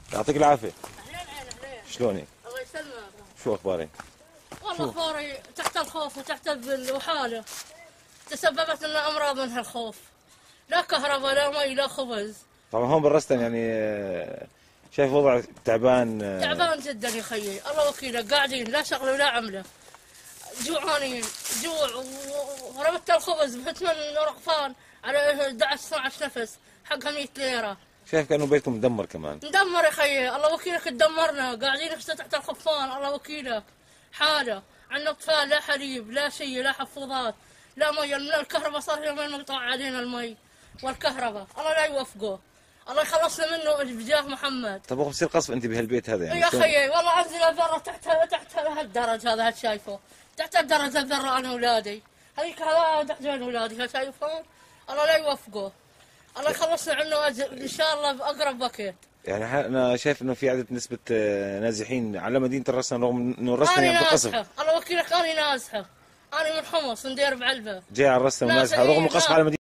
يعطيك العافية. اهلين اهلين. شلونك؟ الله يسلمك. شو أخبارك؟ والله اخباري تحت الخوف وتحت الذل وحاله. تسببت لنا امراض من هالخوف. لا كهرباء لا مي لا خبز. طبعا هون بالرستن يعني شايف وضع تعبان. تعبان جدا يا خيي، الله وكيلك قاعدين لا شغله ولا عمله. جوعانين جوع ورمت الخبز ب 8 رغفان على 11 12 نفس حقها 100 ليره. شايف كأنه بيتكم مدمر كمان. ندمر يا خيي، الله وكيلك تدمرنا، قاعدين تحت الخفان الله وكيلك. حاله عندنا اطفال لا حليب لا شيء لا حفوضات لا مي، الكهرباء صار يومين مقطوع علينا المي والكهرباء، الله لا يوفقه، الله يخلصنا منه بجاه محمد. طب بصير قصف أنت بهالبيت هذا يعني يا خيي والله انزل برا تحت هالدرج هذا هالشايفه، تحت الدرج الذره انا واولادي، هذيك هذا تحت اولادي شايفون، الله لا يوفقه، الله يخلصنا عنه ان شاء الله باقرب وقت. يعني أنا شايف إنه في عدد نسبة نازحين على مدينة الرسن رغم إنه الرسن أنا يعني بقصف. نازحة، الله وكيلك أنا نازحة، أنا من حمص من دير بعلبة. جاي على الرسن ونازحة رغم القصف على مدينة